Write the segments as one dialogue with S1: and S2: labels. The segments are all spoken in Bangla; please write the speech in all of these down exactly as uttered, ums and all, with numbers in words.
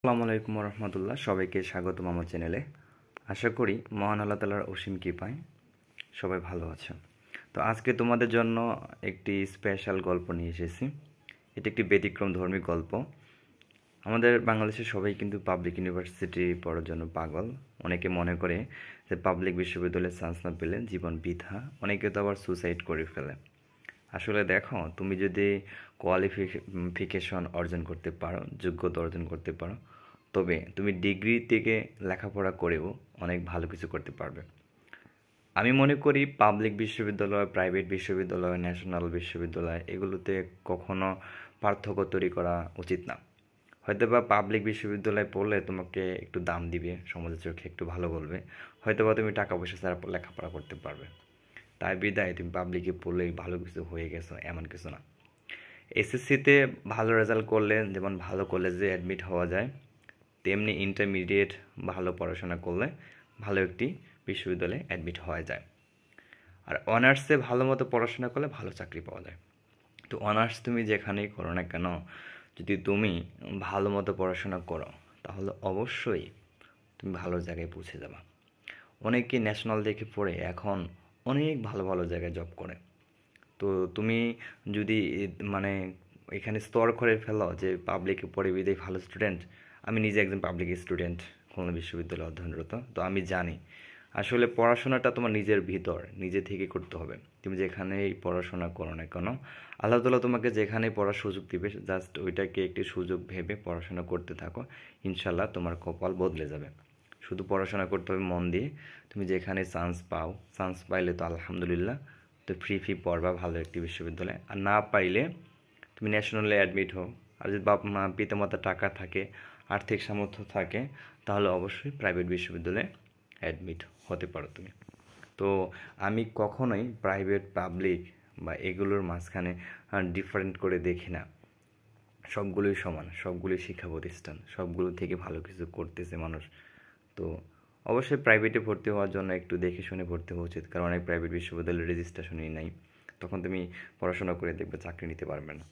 S1: আসসালামু আলাইকুম রহমতুল্লাহ, সবাইকে স্বাগতম আমার চ্যানেলে। আশা করি মহান আল্লাহ তাআলার অসীম কৃপায় সবাই ভালো আছে। তো আজকে তোমাদের জন্য একটি স্পেশাল গল্প নিয়ে এসেছি। এটি একটি ব্যতিক্রম ধর্মী গল্প। আমাদের বাংলাদেশের সবাই কিন্তু পাবলিক ইউনিভার্সিটি পড়ার জন্য পাগল। অনেকে মনে করে যে পাবলিক বিশ্ববিদ্যালয়ে চান্স না পেলে জীবন বৃথা। অনেকে তো আবার সুসাইড করে ফেলে। আসলে দেখো, তুমি যদি কোয়ালিফিকেশন অর্জন করতে পারো, যোগ্যতা অর্জন করতে পারো, তবে তুমি ডিগ্রি থেকে লেখাপড়া করেও অনেক ভালো কিছু করতে পারবে। আমি মনে করি পাবলিক বিশ্ববিদ্যালয়, প্রাইভেট বিশ্ববিদ্যালয়, ন্যাশনাল বিশ্ববিদ্যালয় এগুলোতে কখনো পার্থক্য তৈরি করা উচিত না। হয়তো বা পাবলিক বিশ্ববিদ্যালয়ে পড়লে তোমাকে একটু দাম দিবে, সমাজের চোখে একটু ভালো বলবে, হয়তো বা তুমি টাকা পয়সা ছাড়া লেখাপড়া করতে পারবে। তাই বিদায় তুমি পাবলিকে পড়লেই ভালো কিছু হয়ে গেছো এমন কিছু না। এসএসসিতে ভালো রেজাল্ট করলে যেমন ভালো কলেজে অ্যাডমিট হওয়া যায়, তেমনি ইন্টারমিডিয়েট ভালো পড়াশোনা করলে ভালো একটি বিশ্ববিদ্যালয়ে অ্যাডমিট হওয়া যায়। আর অনার্সে ভালো মতো পড়াশোনা করলে ভালো চাকরি পাওয়া যায়। তো অনার্স তুমি যেখানেই করো না কেন, যদি তুমি ভালো মতো পড়াশোনা করো তাহলে অবশ্যই তুমি ভালো জায়গায় পৌঁছে যাবে। অনেকে ন্যাশনাল দেখে পড়ে এখন অনেক ভালো ভালো জায়গায় জব করে। তো তুমি যদি মানে এখানে স্তর করে ফেলো যে পাবলিকে পড়ে বিদায় ভালো স্টুডেন্ট। আমি নিজে একজন পাবলিক স্টুডেন্ট, খুলনা বিশ্ববিদ্যালয়ে অধ্যয়নরত। তো আমি জানি আসলে পড়াশোনাটা তোমার নিজের ভিতর, নিজে থেকে করতে হবে। তুমি যেখানেই পড়াশোনা করো না কেন, আল্লাহ তাআলা তোমাকে যেখানেই পড়ার সুযোগ দিবে, জাস্ট ওইটাকে একটি সুযোগ ভেবে পড়াশোনা করতে থাকো। ইনশাল্লাহ তোমার কপাল বদলে যাবে। শুধু পড়াশোনা করতে হবে মন দিয়ে। তুমি যেখানে চান্স পাও, চান্স পাইলে তো আলহামদুলিল্লাহ, তো ফ্রি ফ্রি পড়বা ভালো একটি বিশ্ববিদ্যালয়ে। আর না পাইলে তুমি ন্যাশনালে অ্যাডমিট হও। আর যদি বাপ মা পিতামাতার টাকা থাকে, আর্থিক সামর্থ্য থাকে, তাহলে অবশ্যই প্রাইভেট বিশ্ববিদ্যালয়ে অ্যাডমিট হতে পারো তুমি। তো আমি কখনোই প্রাইভেট পাবলিক বা এগুলোর মাঝখানে ডিফারেন্ট করে দেখি না। সবগুলোই সমান, সবগুলোই শিক্ষা প্রতিষ্ঠান, সবগুলো থেকে ভালো কিছু করতেছে মানুষ। তো অবশ্যই প্রাইভেটে ভর্তি হওয়ার জন্য একটু দেখে শুনে ভর্তি হওয়া উচিত, কারণ অনেক প্রাইভেট বিশ্ববিদ্যালয়ের রেজিস্ট্রেশনই নাই। তখন তুমি পড়াশোনা করে দেখবে চাকরি নিতে পারবে না।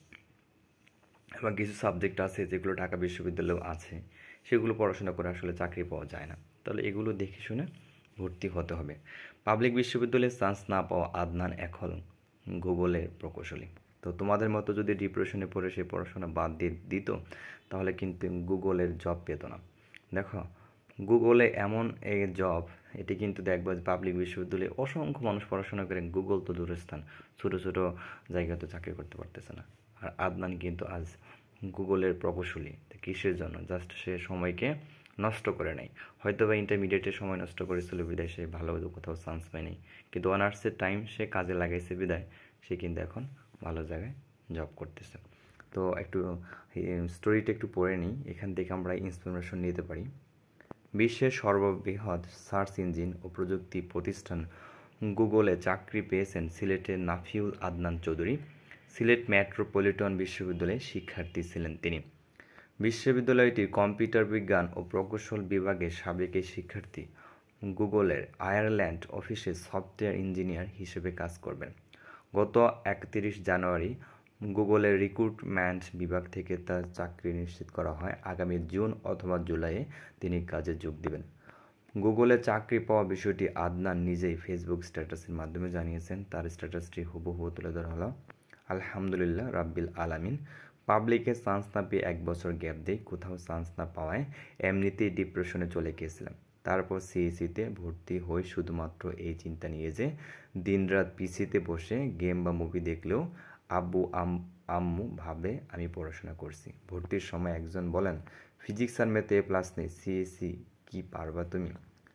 S1: এবং কিছু সাবজেক্ট আছে যেগুলো ঢাকা বিশ্ববিদ্যালয়েও আছে, সেগুলো পড়াশোনা করে আসলে চাকরি পাওয়া যায় না। তাহলে এগুলো দেখে শুনে ভর্তি হতে হবে। পাবলিক বিশ্ববিদ্যালয়ে চান্স না পাওয়া আদনান এখন গুগলের প্রকৌশলী। তো তোমাদের মতো যদি ডিপ্রেশনে পড়ে সেই পড়াশোনা বাদ দিয়ে দিত, তাহলে কিন্তু গুগলের জব পেত না। দেখো, গুগলে এমন এই জব, এটি কিন্তু দেখবো যে পাবলিক বিশ্ববিদ্যালয়ে অসংখ্য মানুষ পড়াশোনা করে গুগল তো দূরের স্থান, ছোটো ছোটো জায়গায় তো চাকরি করতে পারতেছে না। আর আদনান কিন্তু আজ গুগলের প্রকৌশলী। কিসের জন্য? জাস্ট সে সময়কে নষ্ট করে নেয়। হয়তো বা ইন্টারমিডিয়েটের সময় নষ্ট করেছিল বিদায় সে ভালো কোথাও চান্স পায়নি, কিন্তু অনার্সের টাইম সে কাজে লাগাইছে বিদায় সে কিন্তু এখন ভালো জায়গায় জব করতেছে। তো একটু স্টোরিটা একটু পড়ে নিই, এখান থেকে আমরা ইন্সপিরেশন নিতে পারি। বিশ্বের সর্ববৃহৎ সার্চ ইঞ্জিন ও প্রযুক্তি প্রতিষ্ঠান গুগলে চাকরি পেয়েছেন সিলেটের নাফিউল আদনান চৌধুরী। সিলেট মেট্রোপলিটন বিশ্ববিদ্যালয়ে শিক্ষার্থী ছিলেন তিনি। বিশ্ববিদ্যালয়টির কম্পিউটার বিজ্ঞান ও প্রকৌশল বিভাগের সাবেক এই শিক্ষার্থী গুগলের আয়ারল্যান্ড অফিসে সফটওয়্যার ইঞ্জিনিয়ার হিসেবে কাজ করবেন। গত একত্রিশ জানুয়ারি গুগলের রিক্রুটমেন্ট বিভাগ থেকে তার চাকরি নিশ্চিত করা হয়। আগামী জুন অথবা জুলাইয়ে তিনি কাজে যোগ দেবেন। গুগলে চাকরি পাওয়া বিষয়টি আদনান নিজেই ফেসবুক স্ট্যাটাসের মাধ্যমে জানিয়েছেন। তার স্ট্যাটাসটি হুবহু তুলে ধরা হলো, আলহামদুলিল্লাহ রাব্বিল আলামিন। পাবলিকে চান্স না পেয়ে এক বছর গ্যাপ দেই, কোথাও চান্স না পাওয়ায় এমনিতেই ডিপ্রেশনে চলে গিয়েছিলাম। তারপর সিএসিতে ভর্তি হই শুধুমাত্র এই চিন্তা নিয়ে যে দিনরাত পিসিতে বসে গেম বা মুভি দেখলেও আব্বু আম্মু ভাবে আমি পড়াশোনা করছি। ভর্তির সময় একজন বলেন, ফিজিক্স আর ম্যাথে এ প্লাস নেই, সিএসি কি পারবা তুমি?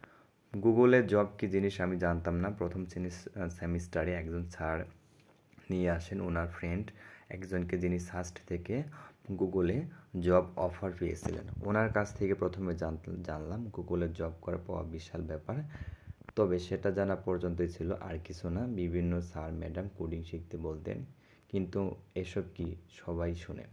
S1: গুগলে জব কি জিনিস আমি জানতাম না। প্রথম সেমিস্টারে একজন স্যার নিয়ে আসেন ওনার ফ্রেন্ড একজনকে, যিনি সাস্ট থেকে গুগলে জব অফার পেয়েছিলেন। ওনার কাছ থেকে প্রথমে জানলাম গুগলে জব করা পাওয়া বিশাল ব্যাপার। তবে সেটা জানা পর্যন্তই ছিল, আর কিছু না। বিভিন্ন স্যার ম্যাডাম কোডিং শিখতে বলতেন, কিন্তু এসব কি সবাই শুনে।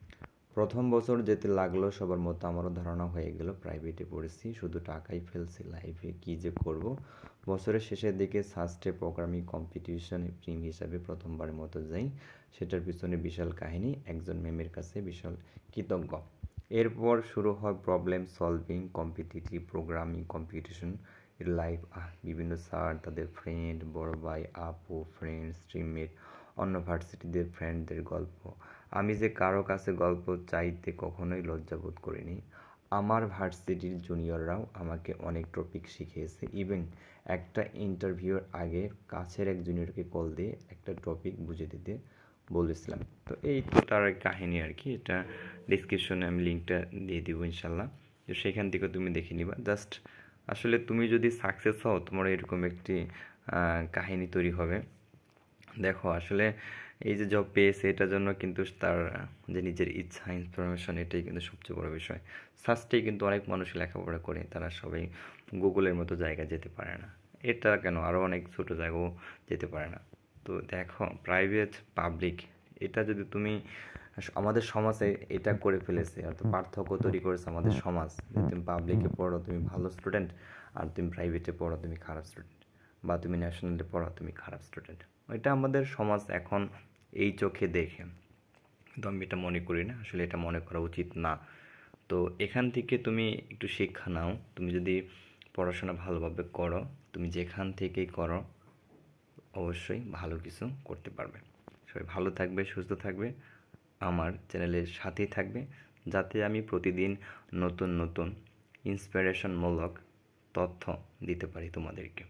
S1: প্রথম বছর যেতে লাগলো সবার মতো আমারও ধারণা হয়ে গেল প্রাইভেটে পড়েছি, শুধু টাকাই ফেলছি, লাইফে কী যে করব। বছরের শেষের দিকে সাস্টে প্রোগ্রামিং কম্পিটিশনে প্রিম হিসাবে প্রথমবারের মতো যাই। সেটার পিছনে বিশাল কাহিনী, একজন ম্যামের কাছে বিশাল কৃতজ্ঞ। এরপর শুরু হয় problem solving, competitive programming, competition life. বিভিন্ন স্যার, তাদের ফ্রেন্ড, বড় ভাই, আপু, ফ্রেন্ড, স্ট্রিমমেট, অন্য ভার্সিটিদের ফ্রেন্ডদের গল্প। আমি যে কারো কাছে গল্প চাইতে কখনোই লজ্জাবোধ করিনি। আমার ভার্সিটির জুনিয়ররাও আমাকে অনেক টপিক শিখিয়েছে। ইভেন একটা ইন্টারভিউর আগে কাছের এক জুনিয়রকে কল দিয়ে একটা টপিক বুঝে দিতে বলেছিলাম। তো এই তো তার কাহিনী আর কি। এটা ডিসক্রিপশনে আমি লিঙ্কটা দিয়ে দিব ইনশাল্লাহ, তো সেখান থেকে তুমি দেখে নিবা। জাস্ট আসলে তুমি যদি সাকসেস হও, তোমার এরকম একটি কাহিনী তৈরি হবে। দেখো আসলে এই যে জব পেয়েছে, এটার জন্য কিন্তু তার যে নিজের ইচ্ছা, ইনফরমেশন, এটাই কিন্তু সবচেয়ে বড় বিষয়। সার্চটাই কিন্তু অনেক মানুষ লেখাপড়া করে, তারা সবাই গুগলের মতো জায়গায় যেতে পারে না। এটা কেন, আরও অনেক ছোটো জায়গাও যেতে পারে না। তো দেখো, প্রাইভেট পাবলিক, এটা যদি তুমি, আমাদের সমাজে এটা করে ফেলেছে, অর্থাৎ পার্থক্য তৈরি করেছে আমাদের সমাজ। তুমি পাবলিকে পড়ো তুমি ভালো স্টুডেন্ট, আর তুমি প্রাইভেটে পড়ো তুমি খারাপ স্টুডেন্ট, বা তুমি ন্যাশনালে পড়ো তুমি খারাপ স্টুডেন্ট। এটা আমাদের সমাজ এখন এই চোখে দেখে, কিন্তু আমি এটা মনে করি না, আসলে এটা মনে করা উচিত না। তো এখান থেকে তুমি একটু শিক্ষা নাও। তুমি যদি পড়াশোনা ভালোভাবে করো, তুমি যেখান থেকেই করো, অবশ্যই ভালো কিছু করতে পারবে। সবাই ভালো থাকবে, সুস্থ থাকবে, আমার চ্যানেলের সাথেই থাকবে, যাতে আমি প্রতিদিন নতুন নতুন ইন্সপিরেশনমূলক তথ্য দিতে পারি তোমাদেরকে।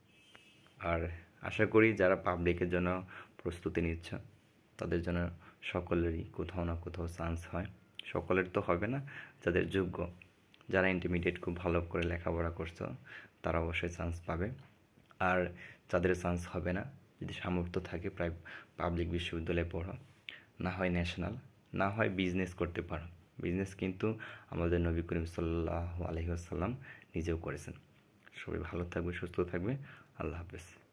S1: আর আশা করি যারা পাবলিকের জন্য প্রস্তুতি নিচ্ছ, তাদের জন্য সকলেরই কোথাও না কোথাও চান্স হয়। সকলের তো হবে না, যাদের যোগ্য, যারা ইন্টারমিডিয়েট খুব ভালো করে লেখাপড়া করছো, তারা অবশ্যই চান্স পাবে। আর যাদের চান্স হবে না, যদি সামর্থ্য থাকে, প্রায় পাবলিক বিশ্ববিদ্যালয়ে পড়ো, না হয় ন্যাশনাল, না হয় বিজনেস করতে পারো। বিজনেস কিন্তু আমাদের নবী করিম সাল্লাল্লাহু আলাইহি ওয়াসাল্লাম নিজেও করেছেন। সবাই ভালো থাকবে, সুস্থ থাকবে। আল্লাহ হাফেজ।